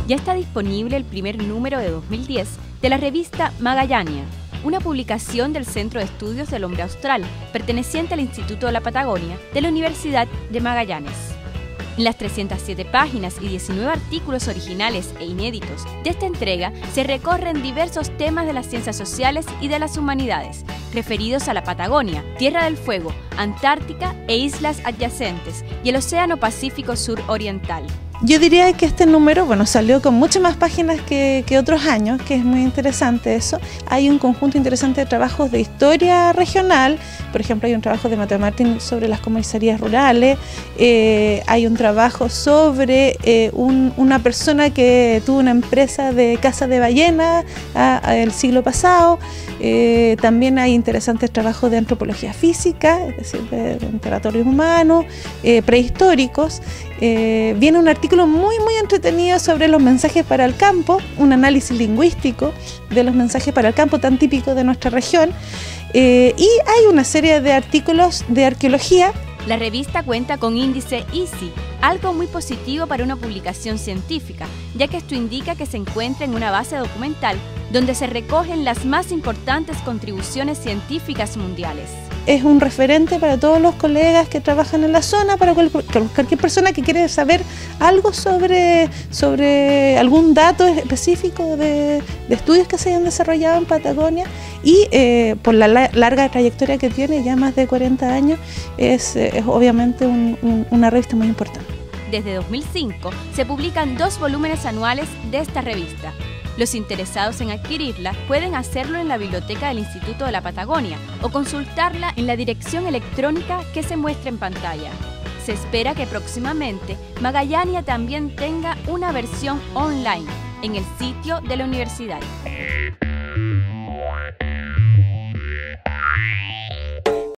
Ya está disponible el primer número de 2010 de la revista Magallania, una publicación del Centro de Estudios del Hombre Austral, perteneciente al Instituto de la Patagonia de la Universidad de Magallanes. En las 307 páginas y 19 artículos originales e inéditos de esta entrega se recorren diversos temas de las ciencias sociales y de las humanidades, referidos a la Patagonia, Tierra del Fuego, Antártica e islas adyacentes y el Océano Pacífico Suroriental. Yo diría que este número, salió con muchas más páginas que otros años, que es muy interesante eso. Hay un conjunto interesante de trabajos de historia regional, por ejemplo, hay un trabajo de Mateo Martín sobre las comisarías rurales, hay un trabajo sobre una persona que tuvo una empresa de caza de ballena el siglo pasado, también hay interesantes trabajos de antropología física, es decir, de territorios humanos, prehistóricos. Viene un artículo muy entretenido sobre los mensajes para el campo, un análisis lingüístico de los mensajes para el campo tan típicos de nuestra región, y hay una serie de artículos de arqueología. La revista cuenta con índice EASY, algo muy positivo para una publicación científica, ya que esto indica que se encuentra en una base documental donde se recogen las más importantes contribuciones científicas mundiales. Es un referente para todos los colegas que trabajan en la zona, para cualquier persona que quiere saber algo sobre algún dato específico de estudios que se hayan desarrollado en Patagonia, y por la larga trayectoria que tiene, ya más de 40 años, es obviamente una revista muy importante. Desde 2005 se publican 2 volúmenes anuales de esta revista. Los interesados en adquirirla pueden hacerlo en la biblioteca del Instituto de la Patagonia o consultarla en la dirección electrónica que se muestra en pantalla. Se espera que próximamente Magallania también tenga una versión online en el sitio de la universidad.